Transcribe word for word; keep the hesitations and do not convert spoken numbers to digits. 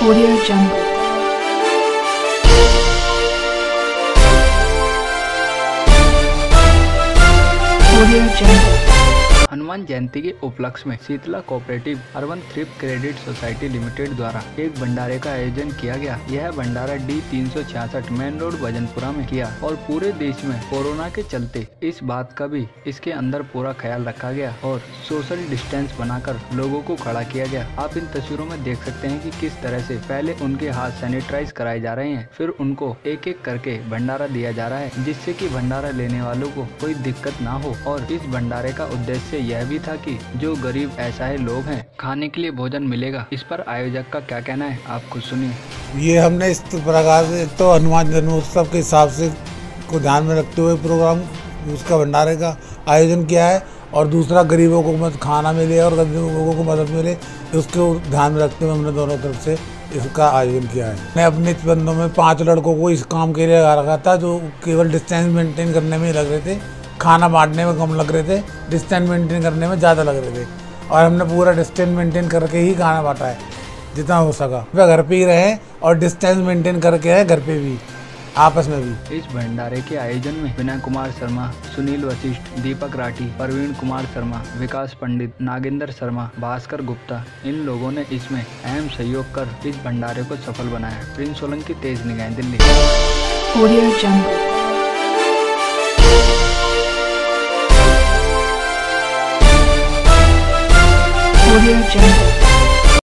Audio Jungle. Audio Jungle. Hanuman Jayanti के उपलक्ष्य में Sheetla cooperative urban thrift credit society limited द्वारा एक भंडारे का आयोजन किया गया। यह भंडारा डी तीन सौ छियासठ मेन रोड भजनपुरा में किया और पूरे देश में कोरोना के चलते इस बात का भी इसके अंदर पूरा ख्याल रखा गया और सोशल डिस्टेंस बनाकर लोगों को खड़ा किया गया। आप इन तस्वीरों में देख सकते हैं कि किस तरह से पहले उनके हाथ सैनिटाइज कराए जा रहे हैं, फिर उनको एक एक करके भंडारा दिया जा रहा है, जिससे कि भंडारा लेने वालों को कोई दिक्कत ना हो। और इस भंडारे का उद्देश्य यह भी था कि जो गरीब असहाय लोग हैं खाने के लिए भोजन मिलेगा। इस पर आयोजक का क्या कहना है, आप खुद सुनिए। ये हमने इस प्रकार से तो हनुमान जन्मोत्सव के हिसाब से को ध्यान में रखते हुए प्रोग्राम उसका भंडारे का आयोजन किया है और दूसरा गरीबों को मदद खाना मिले और गरीबों को मदद मिले, उसको ध्यान में रखते हुए हमने दोनों तरफ से इसका आयोजन किया है। मैं अपने बंदों में पांच लड़कों को इस काम के लिए लगा रखा था जो केवल डिस्टेंस मेंटेन करने में लग रहे थे, खाना बांटने में कम लग रहे थे, डिस्टेंस मेंटेन करने में ज़्यादा लग रहे थे और हमने पूरा डिस्टेंस मेंटेन करके ही खाना बांटा है जितना हो सका। वे घर पे ही रहे और डिस्टेंस मेंटेन करके है घर पे भी, आपस में भी। इस भंडारे के आयोजन में विनय कुमार शर्मा, सुनील वशिष्ठ, दीपक राठी, प्रवीण कुमार शर्मा, विकास पंडित, नागेंद्र शर्मा, भास्कर गुप्ता, इन लोगों ने इसमें अहम सहयोग कर इस भंडारे को सफल बनाया। प्रिंस सोलंकी, तेज निगाहें, Delhi. Audio Jungle. Audio Jungle.